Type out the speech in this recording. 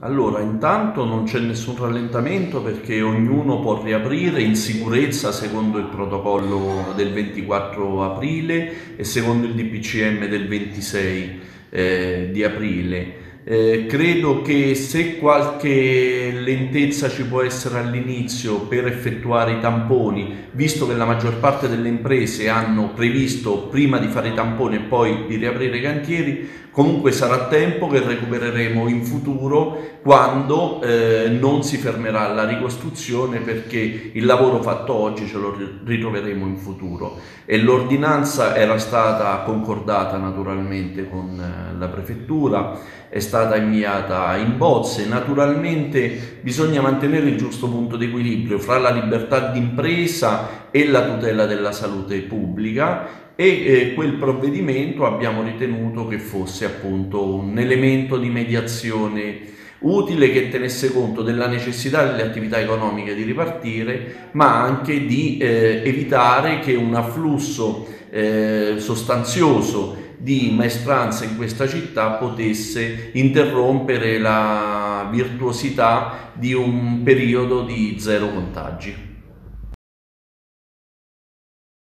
Allora, intanto non c'è nessun rallentamento perché ognuno può riaprire in sicurezza secondo il protocollo del 24 aprile e secondo il DPCM del 26 di aprile. Credo che se qualche lentezza ci può essere all'inizio per effettuare i tamponi, visto che la maggior parte delle imprese hanno previsto prima di fare i tamponi e poi di riaprire i cantieri, comunque sarà tempo che recupereremo in futuro quando non si fermerà la ricostruzione, perché il lavoro fatto oggi ce lo ritroveremo in futuro. E l'ordinanza era stata concordata naturalmente con la prefettura, è stata inviata in bozze. Naturalmente bisogna mantenere il giusto punto di equilibrio fra la libertà d'impresa e la tutela della salute pubblica, e quel provvedimento abbiamo ritenuto che fosse appunto un elemento di mediazione utile, che tenesse conto della necessità delle attività economiche di ripartire, ma anche di evitare che un afflusso sostanzioso di maestranza in questa città potesse interrompere la virtuosità di un periodo di zero contagi.